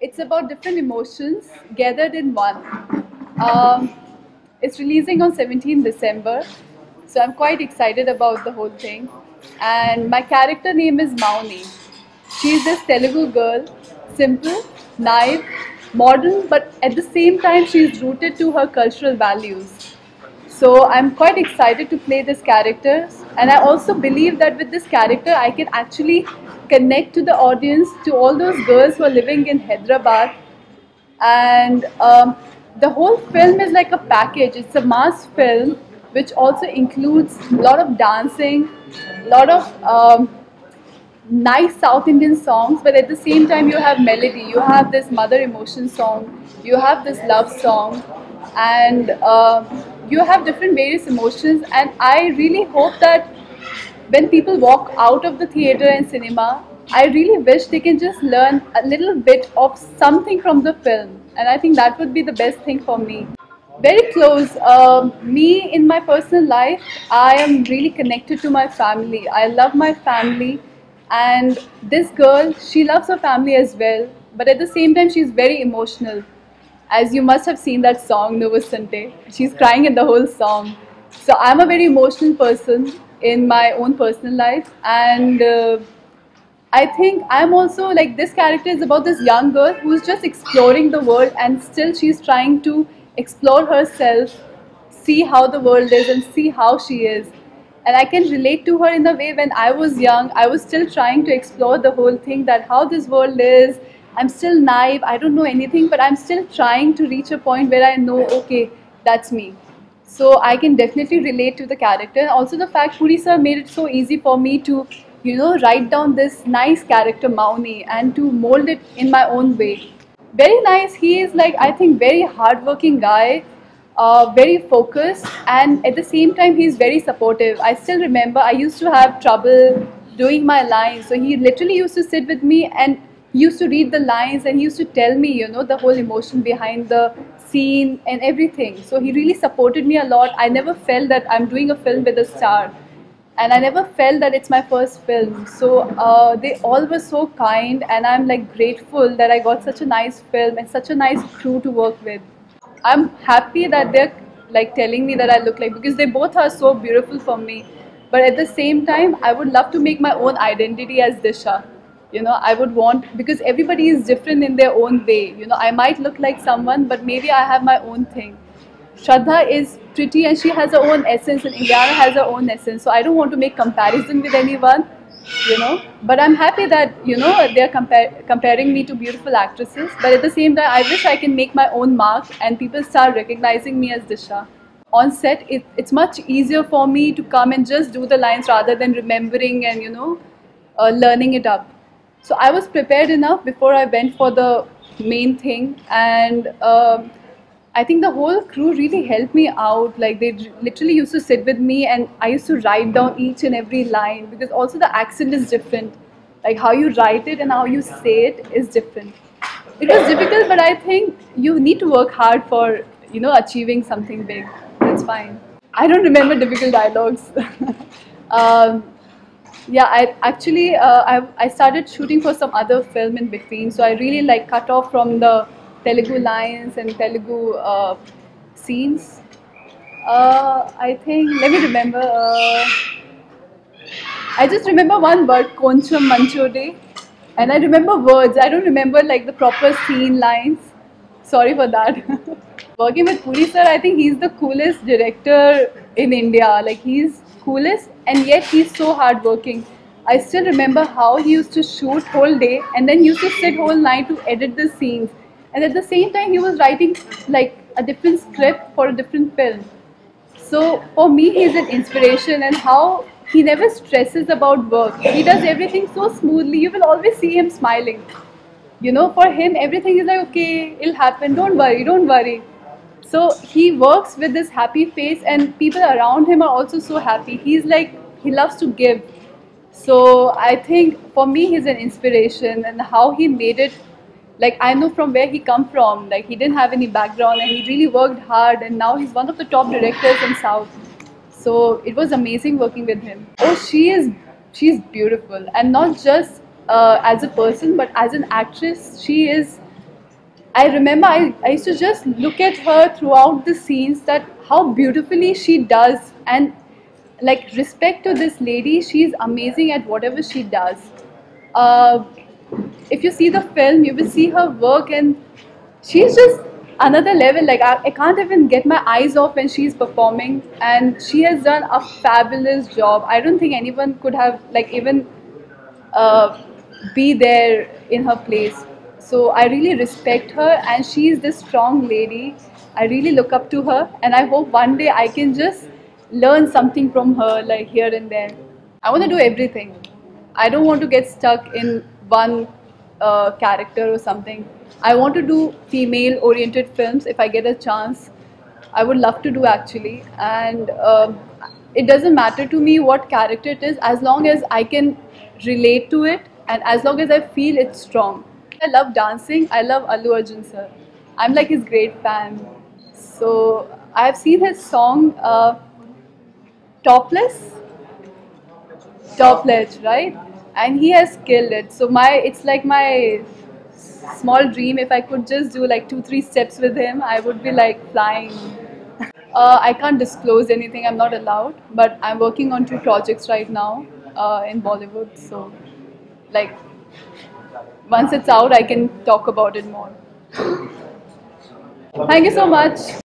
It's about different emotions gathered in one. Um, it's releasing on 17th December, so I'm quite excited about the whole thing. And my character name is Mauni. She's this Telugu girl, simple, naive, modern, but at the same time she's rooted to her cultural values. So I'm quite excited to play this character, and I also believe that with this character I can actually connect to the audience, to all those girls who are living in Hyderabad. And the whole film is like a package. It's a mass film which also includes a lot of dancing, a lot of nice South Indian songs, but at the same time you have melody, you have this mother emotion song, you have this love song, and you have different various emotions. And I really hope that when people walk out of the theater and cinema, I really wish they can just learn a little bit of something from the film. And I think that would be the best thing for me. Very close. Me in my personal life, I am really connected to my family. I love my family, and this girl, she loves her family as well. But at the same time, she's very emotional. As you must have seen that song, Novasante. She's crying in the whole song. So I'm a very emotional person in my own personal life, and I think I'm also like, this character is about this young girl who's just exploring the world, and still she's trying to explore herself, see how the world is and see how she is. And I can relate to her in a way. When I was young, I was still trying to explore the whole thing, that how this world is. I'm still naive, I don't know anything, but I'm still trying to reach a point where I know, okay, that's me. So I can definitely relate to the character. Also the fact Puri sir made it so easy for me to, write down this nice character Mauni and to mold it in my own way. Very nice. He is like, I think, very hardworking guy, very focused, and at the same time he's very supportive. I still remember I used to have trouble doing my lines, so he literally used to sit with me and he used to read the lines, and he used to tell me, the whole emotion behind the scene and everything. So he really supported me a lot. I never felt that I'm doing a film with a star, and I never felt that it's my first film. So they all were so kind, and I'm like grateful that I got such a nice film and such a nice crew to work with. I'm happy that they're like telling me that I look like, because they both are so beautiful for me. But at the same time, I would love to make my own identity as Disha. I would want, because everybody is different in their own way. I might look like someone, but maybe I have my own thing. Shraddha is pretty and she has her own essence, and Ileana has her own essence. So I don't want to make comparison with anyone. But I'm happy that, they're comparing me to beautiful actresses. But at the same time, I wish I can make my own mark and people start recognizing me as Disha. On set, it's much easier for me to come and just do the lines rather than remembering and, learning it up. So I was prepared enough before I went for the main thing, and I think the whole crew really helped me out. Like, they literally used to sit with me, and I used to write down each and every line, because also the accent is different. Like, how you write it and how you say it is different. It was difficult, but I think you need to work hard for, achieving something big. That's fine. I don't remember difficult dialogues. um, yeah, I started shooting for some other film in between, so I really like cut off from the Telugu lines and Telugu scenes. I think, let me remember. I just remember one word, Koncham Manchode, and I remember words. I don't remember like the proper scene lines. Sorry for that. Working with Puri sir, I think he's the coolest director in India. Like, he's coolest, and yet he's so hardworking. I still remember how he used to shoot whole day, and then he used to sit whole night to edit the scenes. And at the same time, he was writing like a different script for a different film. So for me, he's an inspiration, and how he never stresses about work. He does everything so smoothly. You will always see him smiling. For him, everything is like, okay, it'll happen. Don't worry, don't worry. So he works with this happy face, and people around him are also so happy. He's like, he loves to give. So I think for me, he's an inspiration, and how he made it. Like, I know from where he come from. Like, he didn't have any background, and he really worked hard, and now he's one of the top directors in South. So it was amazing working with him. Oh, she's beautiful, and not just as a person, but as an actress, she is I remember I used to just look at her throughout the scenes, that how beautifully she does, and like, respect to this lady, she's amazing at whatever she does. Uh, if you see the film, you will see her work, and she's just another level. Like, I can't even get my eyes off when she's performing, and she has done a fabulous job. I don't think anyone could have like even uh, be there in her place. So I really respect her, and she's this strong lady. I really look up to her, and I hope one day I can just learn something from her, like here and there. I want to do everything. I don't want to get stuck in one character or something. I want to do female oriented films if I get a chance. I would love to do, actually, and it doesn't matter to me what character it is, as long as I can relate to it and as long as I feel it's strong. I love dancing. I love Allu Arjun sir. I'm like his great fan. So I've seen his song Topless, Top Ledge, right? And he has killed it. So it's like my small dream. If I could just do like 2-3 steps with him, I would be like flying. I can't disclose anything. I'm not allowed. But I'm working on 2 projects right now in Bollywood. So, like, once it's out, I can talk about it more. Thank you so much.